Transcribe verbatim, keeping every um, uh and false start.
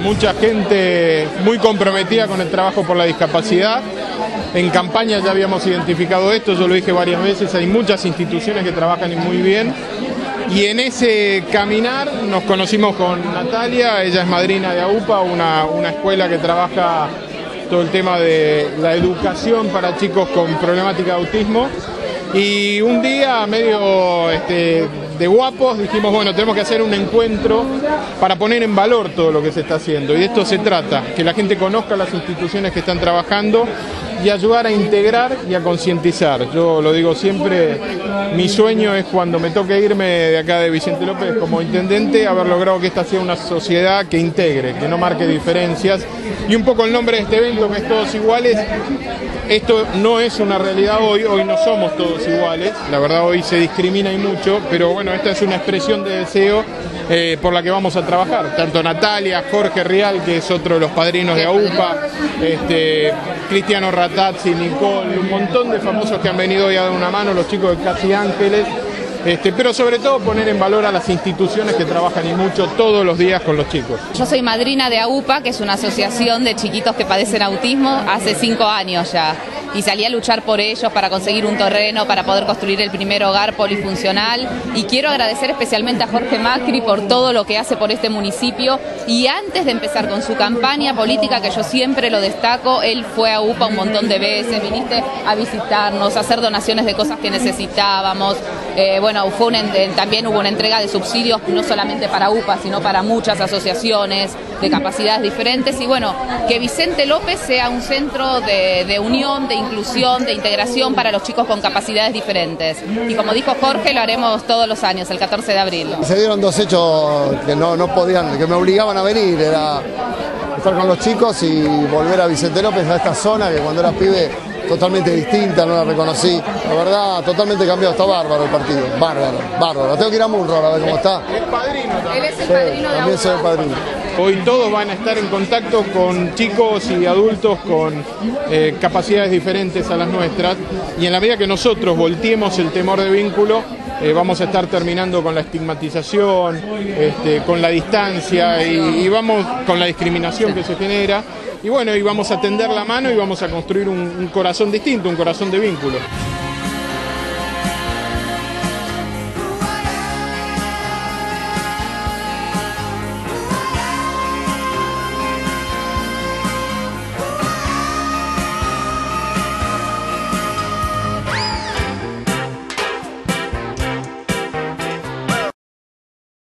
mucha gente muy comprometida con el trabajo por la discapacidad. En campaña ya habíamos identificado esto, yo lo dije varias veces, hay muchas instituciones que trabajan muy bien. Y en ese caminar nos conocimos con Natalia, ella es madrina de AUPA, una, una escuela que trabaja todo el tema de la educación para chicos con problemática de autismo. Y un día, medio este, de guapos, dijimos, bueno, tenemos que hacer un encuentro para poner en valor todo lo que se está haciendo. Y de esto se trata, que la gente conozca las instituciones que están trabajando y ayudar a integrar y a concientizar. Yo lo digo siempre, mi sueño es cuando me toque irme de acá de Vicente López como intendente, haber logrado que esta sea una sociedad que integre, que no marque diferencias. Y un poco el nombre de este evento, que es Todos Iguales, esto no es una realidad hoy, hoy no somos todos iguales, la verdad hoy se discrimina y mucho, pero bueno, esta es una expresión de deseo eh, por la que vamos a trabajar, tanto Natalia, Jorge Rial, que es otro de los padrinos de AUPA, este, Cristiano Ratazzi, Nicole, un montón de famosos que han venido hoy a dar una mano, los chicos de Casi Ángeles. Este, pero sobre todo poner en valor a las instituciones que trabajan y mucho todos los días con los chicos. Yo soy madrina de AUPA, que es una asociación de chiquitos que padecen autismo, hace cinco años ya. Y salí a luchar por ellos para conseguir un terreno, para poder construir el primer hogar polifuncional. Y quiero agradecer especialmente a Jorge Macri por todo lo que hace por este municipio. Y antes de empezar con su campaña política, que yo siempre lo destaco, él fue a AUPA un montón de veces, viniste a visitarnos, a hacer donaciones de cosas que necesitábamos. Eh, bueno, fue una, también hubo una entrega de subsidios no solamente para AUPA, sino para muchas asociaciones de capacidades diferentes. Y bueno, que Vicente López sea un centro de, de unión, de inclusión, de integración para los chicos con capacidades diferentes. Y como dijo Jorge, lo haremos todos los años, el catorce de abril. Se dieron dos hechos que no, no podían, que me obligaban a venir, era estar con los chicos y volver a Vicente López, a esta zona que cuando era pibe totalmente distinta, no la reconocí. La verdad, totalmente cambiado, está bárbaro el partido, bárbaro, bárbaro. Tengo que ir a Munro a ver cómo está. Es padrino también. Él es el Sí, padrino de también soy el AUPA. padrino. Hoy todos van a estar en contacto con chicos y adultos con eh, capacidades diferentes a las nuestras, y en la medida que nosotros volteemos el temor de vínculo, eh, vamos a estar terminando con la estigmatización, este, con la distancia y, y vamos con la discriminación que se genera, y bueno, y vamos a tender la mano y vamos a construir un, un corazón distinto, un corazón de vínculo.